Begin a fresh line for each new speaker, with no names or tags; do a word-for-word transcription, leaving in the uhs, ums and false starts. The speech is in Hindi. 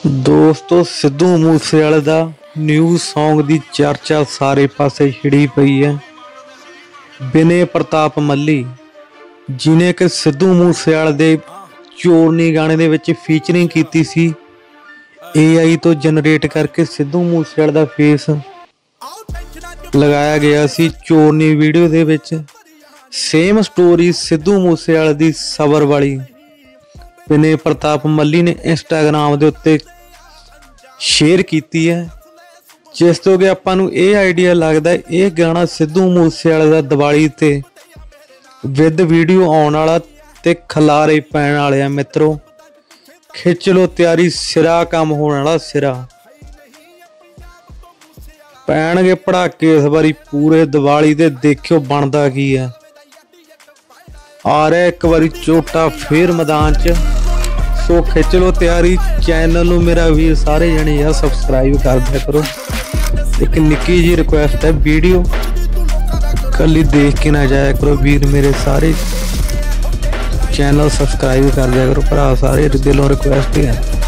ਦੋਸਤੋ ਸਿੱਧੂ ਮੂਸੇਵਾਲੇ ਦਾ ਨਿਊ ਸੌਂਗ ਦੀ ਚਰਚਾ ਸਾਰੇ ਪਾਸੇ ਛਿੜੀ ਪਈ ਹੈ। ਵਿਨੇ ਪ੍ਰਤਾਪ ਮੱਲੀ ਜਿਨੇ ਕਿ ਸਿੱਧੂ ਮੂਸੇਵਾਲੇ ਦੇ ਚੋਰਨੀ ਗਾਣੇ ਦੇ ਵਿੱਚ ਫੀਚਰਿੰਗ ਕੀਤੀ ਸੀ। ए आई तो जनरेट करके सिद्धू मूसेवाले दा फेस लगाया गया सी चोरनी वीडियो दे विच। सेम स्टोरी सिद्धू मूसेवाले दी सबर वाली विने प्रताप मल्ली ने इंस्टाग्राम दे उत्ते शेयर कीती है, जिस तो कि आपां नूं ये आइडिया लगदा ये गाना सिद्धू मूसेवाले दा दिवाली ते विद वीडियो आउण वाला ते खलारे पैण वाले आ। मित्रों खिच लो तैयारी, सिरा काम होने वाला सिरा पैणगे पड़ाके इस बारी पूरे दिवाली दे। देखियो बनदा की है। आ रहा एक बारी झोटा फिर मैदान च। सो खिच लो तैयारी। चैनल नूं मेरा वीर सारे जने यार सबसक्राइब कर दिया करो। एक निक्की जी रिक्वेस्ट है, वीडियो कली देख के ना जाया करो वीर मेरे सारे। चैनल सबसक्राइब कर दिया करो भरा सारे, दिलों रिक्वेस्ट है।